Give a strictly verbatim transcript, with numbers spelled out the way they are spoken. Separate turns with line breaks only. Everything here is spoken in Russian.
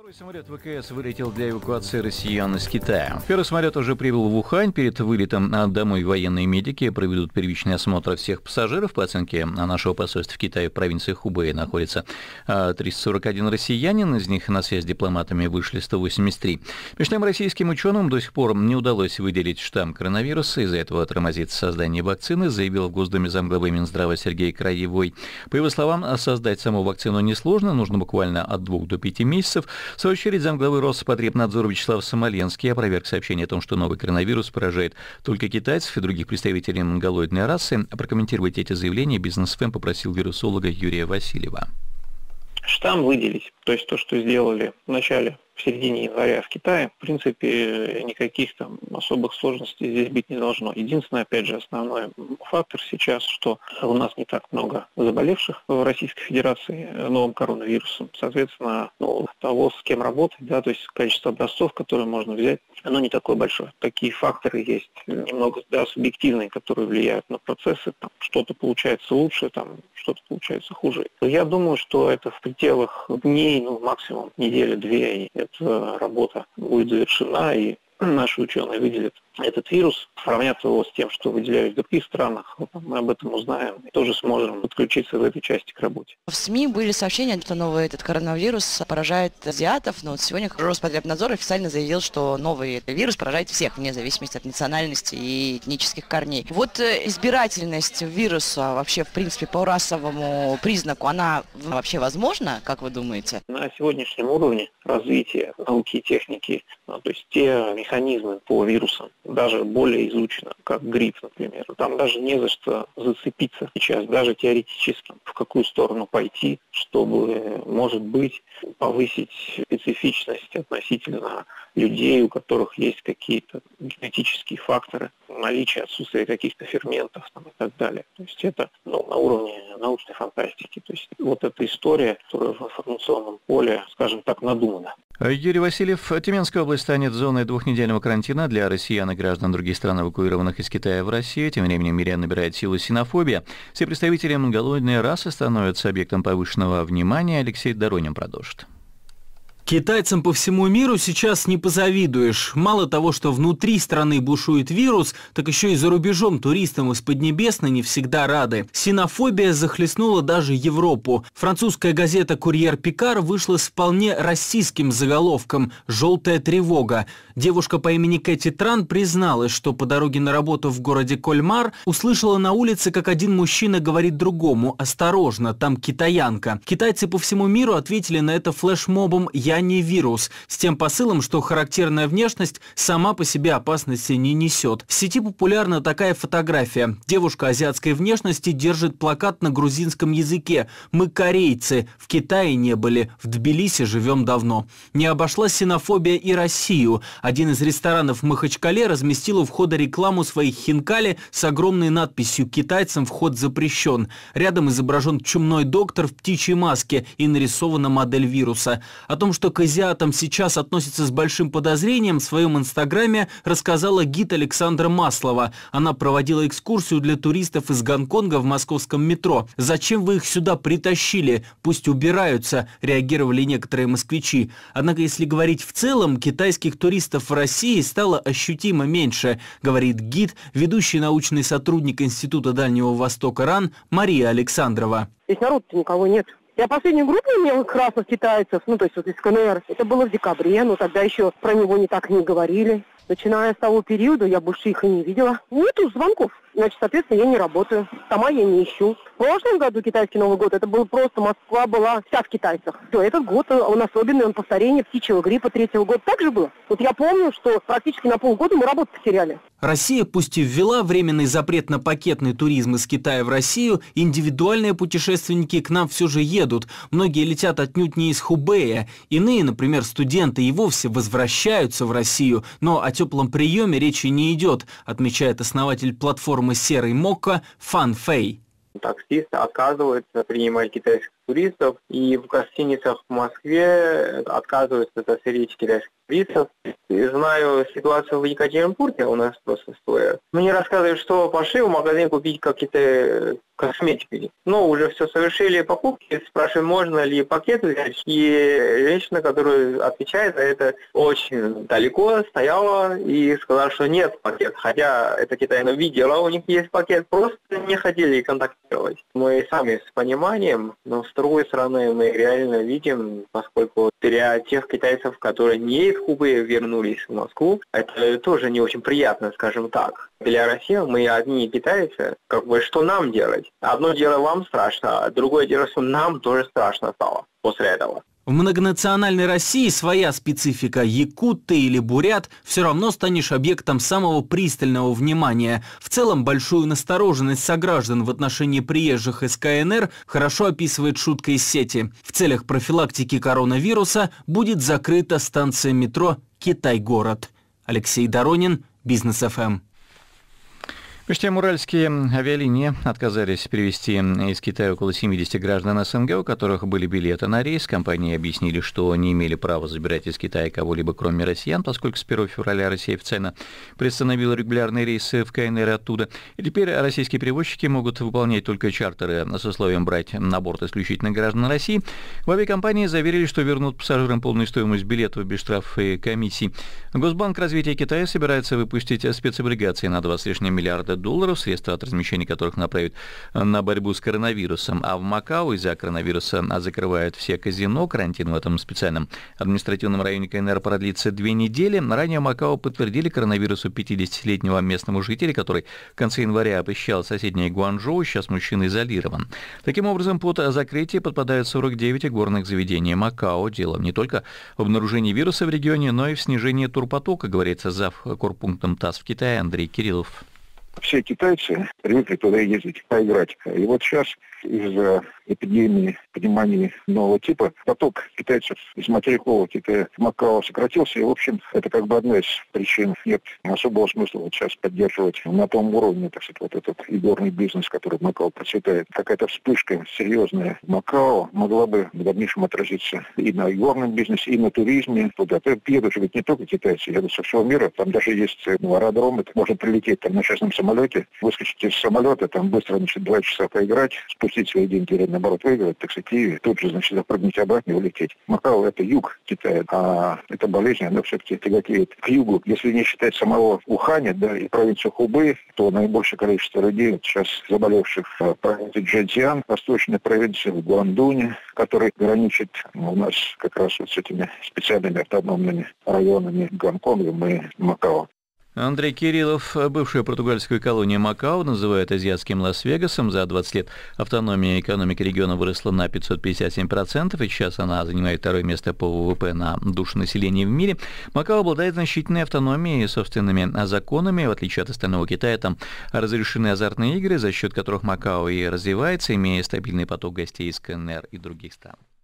Второй самолет ВКС вылетел для эвакуации россиян из Китая. Первый самолет уже прибыл в Ухань. Перед вылетом домой военные медики проведут первичный осмотр всех пассажиров. По оценке нашего посольства в Китае в провинции Хубэй находится триста сорок один россиянин. Из них на связь с дипломатами вышли сто восемьдесят три. Между тем, российским ученым до сих пор не удалось выделить штамм коронавируса. Из-за этого тормозит создание вакцины, заявил в Госдуме замглавы Минздрава Сергей Краевой. По его словам, создать саму вакцину несложно, нужно буквально от двух до пяти месяцев. В свою очередь, замглавы Роспотребнадзора Вячеслав Смоленский опроверг сообщение о том, что новый коронавирус поражает только китайцев и других представителей монголоидной расы. Прокомментировать эти заявления «Бизнес-ФМ» попросил вирусолога Юрия Васильева.
Штамм выделить, то есть то, что сделали в начале, в середине января в Китае, в принципе, никаких там особых сложностей здесь быть не должно. Единственное, опять же, основной фактор сейчас, что у нас не так много заболевших в Российской Федерации новым коронавирусом. Соответственно, ну, того, с кем работать, да, то есть количество образцов, которые можно взять, оно не такое большое. Такие факторы есть немного, да, субъективные, которые влияют на процессы. Там что-то получается лучше, там что-то получается хуже. Я думаю, что это в пределах дней, ну, максимум недели-две, и эта работа будет завершена, и наши ученые выделят этот вирус, сравнят его с тем, что выделяют в других странах. Мы об этом узнаем и тоже сможем подключиться в этой части к работе.
В СМИ были сообщения, что новый этот коронавирус поражает азиатов, но вот сегодня Роспотребнадзор официально заявил, что новый вирус поражает всех, вне зависимости от национальности и этнических корней. Вот избирательность вируса вообще, в принципе, по расовому признаку, она вообще возможна, как вы думаете?
На сегодняшнем уровне развития науки и техники, ну, то есть те механизмы по вирусам, даже более изучено, как грипп, например. Там даже не за что зацепиться сейчас, даже теоретически, в какую сторону пойти, чтобы, может быть, повысить специфичность относительно людей, у которых есть какие-то генетические факторы, наличие, отсутствие каких-то ферментов там, и так далее. То есть это, ну, на уровне научной фантастики. То есть вот эта история, которая в информационном поле, скажем так, надумана.
Юрий Васильев. Тюменская область станет зоной двухнедельного карантина для россиян и граждан других стран, эвакуированных из Китая в Россию. Тем временем в мире набирает силу синофобия. Все представители монголоидной расы становятся объектом повышенного внимания. Алексей Доронин продолжит.
Китайцам по всему миру сейчас не позавидуешь. Мало того, что внутри страны бушует вирус, так еще и за рубежом туристам из Поднебесной не всегда рады. Синофобия захлестнула даже Европу. Французская газета «Курьер Пикар» вышла с вполне российским заголовком «Желтая тревога». Девушка по имени Кэти Тран призналась, что по дороге на работу в городе Кольмар услышала на улице, как один мужчина говорит другому: «Осторожно, там китаянка». Китайцы по всему миру ответили на это флешмобом «Я не вирус», с тем посылом, что характерная внешность сама по себе опасности не несет. В сети популярна такая фотография. Девушка азиатской внешности держит плакат на грузинском языке: «Мы корейцы, в Китае не были, в Тбилиси живем давно». Не обошла синофобия и Россию. Один из ресторанов в Махачкале разместил у входа рекламу своих хинкали с огромной надписью «Китайцам вход запрещен». Рядом изображен чумной доктор в птичьей маске и нарисована модель вируса. О том, что к азиатам сейчас относятся с большим подозрением, в своем инстаграме рассказала гид Александра Маслова. Она проводила экскурсию для туристов из Гонконга в московском метро. «Зачем вы их сюда притащили? Пусть убираются», реагировали некоторые москвичи. Однако, если говорить в целом, китайских туристов в России стало ощутимо меньше, говорит гид, ведущий научный сотрудник Института Дальнего Востока РАН Мария Александрова.
Здесь народу-то никого нет. Я последнюю группу имела красных китайцев, ну, то есть вот из КНР. Это было в декабре, но тогда еще про него не так и не говорили. Начиная с того периода я больше их и не видела. Нету звонков. Значит, соответственно, я не работаю. Сама я не ищу. В прошлом году китайский Новый год, это был просто, Москва была вся в китайцах. Все, этот год, он особенный, он повторение птичьего гриппа третьего года. Так же было. Вот я помню, что практически на полгода мы работу потеряли.
Россия пусть и ввела временный запрет на пакетный туризм из Китая в Россию, индивидуальные путешественники к нам все же едут. Многие летят отнюдь не из Хубэя. Иные, например, студенты, и вовсе возвращаются в Россию. Но о теплом приеме речи не идет, отмечает основатель платформы «Серый Мокко» Фан Фэй.
Таксисты отказываются принимать китайских туристов, и в гостиницах в Москве отказываются заселить китайских визов. Знаю ситуацию в Екатеринбурге, у нас просто стоит. Мне рассказывают, что пошли в магазин купить какие-то косметики. Но уже все совершили покупки, спрашиваем, можно ли пакет взять. И женщина, которая отвечает на это, очень далеко стояла и сказала, что нет пакет. Хотя это китайно видела, у них есть пакет, просто не хотели контактировать. Мы сами с пониманием, но с другой стороны мы реально видим, поскольку для тех китайцев, которые не из Кубы вернулись в Москву, это тоже не очень приятно, скажем так. Для России мы одни китайцы, как бы что нам делать? Одно дело вам страшно, а другое дело, что нам тоже страшно стало после этого.
В многонациональной России своя специфика. Якут ты или бурят, все равно станешь объектом самого пристального внимания. В целом, большую настороженность сограждан в отношении приезжих из ка эн эр хорошо описывает шутка из сети. В целях профилактики коронавируса будет закрыта станция метро «Китай-город». Алексей Доронин, Бизнес эф эм.
Между тем, уральские авиалинии отказались перевести из Китая около семидесяти граждан эс эн гэ, у которых были билеты на рейс. Компании объяснили, что не имели права забирать из Китая кого-либо, кроме россиян, поскольку с первого февраля Россия официально приостановила регулярные рейсы в ка эн эр оттуда. И теперь российские перевозчики могут выполнять только чартеры с условием брать на борт исключительно граждан России. В авиакомпании заверили, что вернут пассажирам полную стоимость билетов без штрафов и комиссий. Госбанк развития Китая собирается выпустить спецоблигации на два с лишним миллиарда долларов, средства от размещения которых направят на борьбу с коронавирусом. А в Макао из-за коронавируса закрывают все казино. Карантин в этом специальном административном районе ка эн эр продлится две недели. Ранее в Макао подтвердили коронавирусу пятидесятилетнего местного жителя, который в конце января посещал соседнее Гуанчжоу. Сейчас мужчина изолирован. Таким образом, под закрытие подпадают сорок девять горных заведений Макао. Дело не только в обнаружении вируса в регионе, но и в снижении турпотока, говорится зав. Корпунктом ТАСС в Китае Андрей Кириллов.
Все китайцы привыкли туда ездить, поиграть. И вот сейчас из-за эпидемии, понимания нового типа, поток китайцев из материкового Китая в Макао сократился. И, в общем, это как бы одна из причин. Нет особого смысла вот сейчас поддерживать на том уровне, так сказать, вот этот игорный бизнес, который в Макао процветает. Какая-то вспышка серьезная в Макао могла бы в дальнейшем отразиться и на игорном бизнесе, и на туризме. Туда едут же ведь не только китайцы, едут со всего мира. Там даже есть ну, аэродром, это можно прилететь там на частном самолете, выскочить из самолета, там быстро, значит, два часа поиграть, спустить свои деньги или, наоборот, выиграть, так сказать, и тут же, значит, запрыгнуть обратно и улететь. Макао — это юг Китая, а эта болезнь, она все-таки тяготеет к югу. Если не считать самого Уханя, да, и провинцию Хубэй, то наибольшее количество людей вот сейчас заболевших в провинции Чжэцзян, восточной провинции, в Гуандуне, который граничит у нас как раз вот с этими специальными автономными районами Гонконгом и Макао.
Андрей Кириллов. Бывшую португальскую колонию Макао называют азиатским Лас-Вегасом. За двадцать лет автономия экономики региона выросла на пятьсот пятьдесят семь процентов, и сейчас она занимает второе место по вэ вэ пэ на душу населения в мире. Макао обладает значительной автономией и собственными законами. В отличие от остального Китая, там разрешены азартные игры, за счет которых Макао и развивается, имея стабильный поток гостей из ка эн эр и других стран.